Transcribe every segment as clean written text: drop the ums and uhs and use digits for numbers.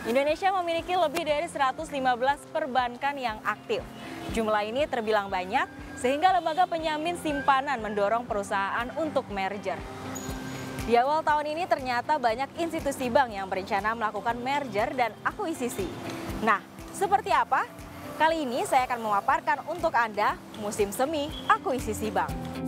Indonesia memiliki lebih dari 115 perbankan yang aktif. Jumlah ini terbilang banyak, sehingga lembaga penjamin simpanan mendorong perusahaan untuk merger. Di awal tahun ini ternyata banyak institusi bank yang berencana melakukan merger dan akuisisi. Nah, seperti apa? Kali ini saya akan memaparkan untuk Anda musim semi akuisisi bank.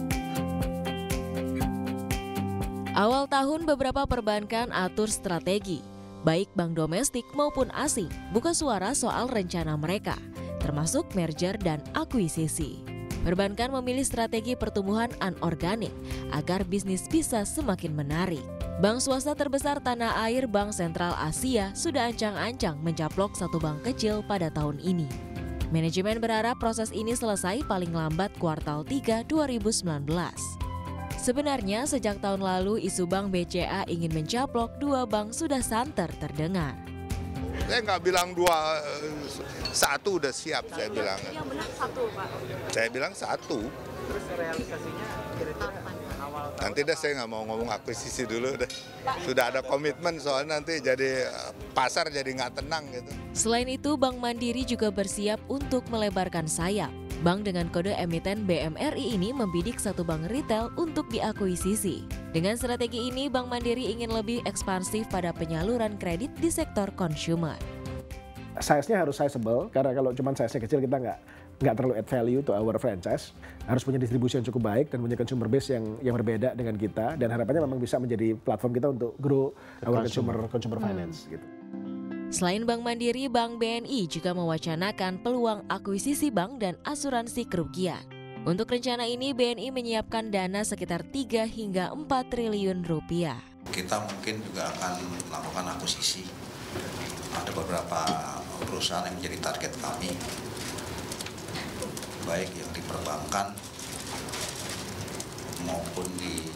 Awal tahun beberapa perbankan atur strategi, baik bank domestik maupun asing, buka suara soal rencana mereka, termasuk merger dan akuisisi. Perbankan memilih strategi pertumbuhan anorganik agar bisnis bisa semakin menarik. Bank swasta terbesar tanah air Bank Sentral Asia sudah ancang-ancang mencaplok satu bank kecil pada tahun ini. Manajemen berharap proses ini selesai paling lambat kuartal 3 2019. Sebenarnya sejak tahun lalu isu Bank BCA ingin mencaplok dua bank sudah santer terdengar. Saya nggak bilang satu udah siap, saya bilang. Yang benar satu, Pak. Saya bilang satu. Terus realisasinya kira-kira awal tahun. Nanti saya nggak mau ngomong akuisisi dulu deh. Sudah ada komitmen soalnya nanti jadi pasar jadi nggak tenang gitu. Selain itu, Bank Mandiri juga bersiap untuk melebarkan sayap. Bank dengan kode emiten BMRI ini membidik satu bank retail untuk diakuisisi. Dengan strategi ini, Bank Mandiri ingin lebih ekspansif pada penyaluran kredit di sektor consumer. Size-nya harus sizable, karena kalau cuma size-nya kecil kita nggak terlalu add value to our franchise. Harus punya distribusi yang cukup baik dan punya consumer base yang berbeda dengan kita. Dan harapannya memang bisa menjadi platform kita untuk grow our consumer finance. Gitu. Selain Bank Mandiri, Bank BNI juga mewacanakan peluang akuisisi bank dan asuransi kerugian. Untuk rencana ini, BNI menyiapkan dana sekitar 3 hingga 4 triliun rupiah. Kita mungkin juga akan melakukan akuisisi. Ada beberapa perusahaan yang menjadi target kami, baik yang di perbankan maupun di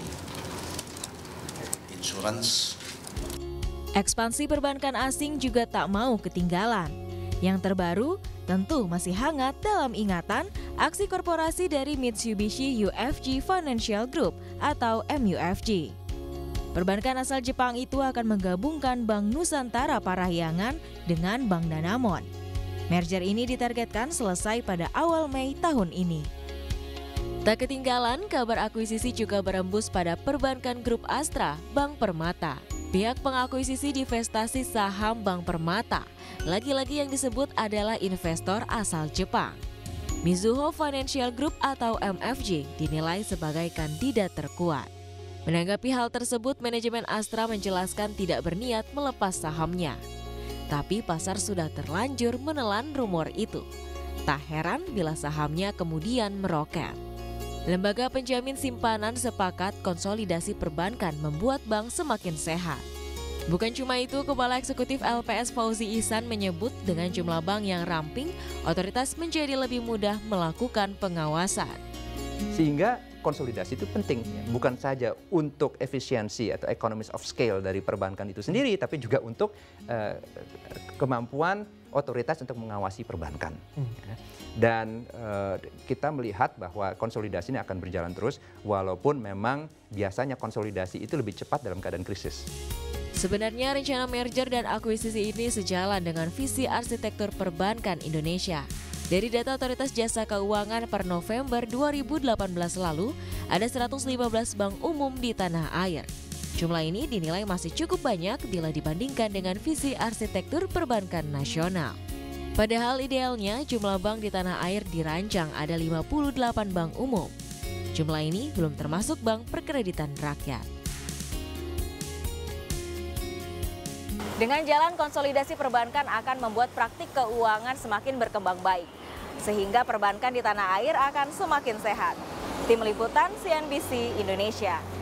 insurance. Ekspansi perbankan asing juga tak mau ketinggalan. Yang terbaru tentu masih hangat dalam ingatan aksi korporasi dari Mitsubishi UFJ Financial Group atau MUFG. Perbankan asal Jepang itu akan menggabungkan Bank Nusantara Parahyangan dengan Bank Danamon. Merger ini ditargetkan selesai pada awal Mei tahun ini. Tak ketinggalan, kabar akuisisi juga berembus pada perbankan grup Astra, Bank Permata. Pihak pengakuisisi divestasi saham Bank Permata, lagi-lagi yang disebut adalah investor asal Jepang. Mizuho Financial Group atau MFG dinilai sebagai kandidat terkuat. Menanggapi hal tersebut, manajemen Astra menjelaskan tidak berniat melepas sahamnya. Tapi pasar sudah terlanjur menelan rumor itu. Tak heran bila sahamnya kemudian meroket. Lembaga penjamin simpanan sepakat konsolidasi perbankan membuat bank semakin sehat. Bukan cuma itu, Kepala Eksekutif LPS Fauzi Ihsan menyebut dengan jumlah bank yang ramping, otoritas menjadi lebih mudah melakukan pengawasan. Sehingga konsolidasi itu penting, bukan saja untuk efisiensi atau economies of scale dari perbankan itu sendiri, tapi juga untuk kemampuan otoritas untuk mengawasi perbankan. Dan kita melihat bahwa konsolidasi ini akan berjalan terus, walaupun memang biasanya konsolidasi itu lebih cepat dalam keadaan krisis. Sebenarnya rencana merger dan akuisisi ini sejalan dengan visi arsitektur perbankan Indonesia. Dari data Otoritas Jasa Keuangan per November 2018 lalu, ada 115 bank umum di tanah air. Jumlah ini dinilai masih cukup banyak bila dibandingkan dengan visi arsitektur perbankan nasional. Padahal idealnya jumlah bank di tanah air dirancang ada 58 bank umum. Jumlah ini belum termasuk bank perkreditan rakyat. Dengan jalan konsolidasi perbankan akan membuat praktik keuangan semakin berkembang baik, sehingga perbankan di tanah air akan semakin sehat. Tim Liputan CNBC Indonesia.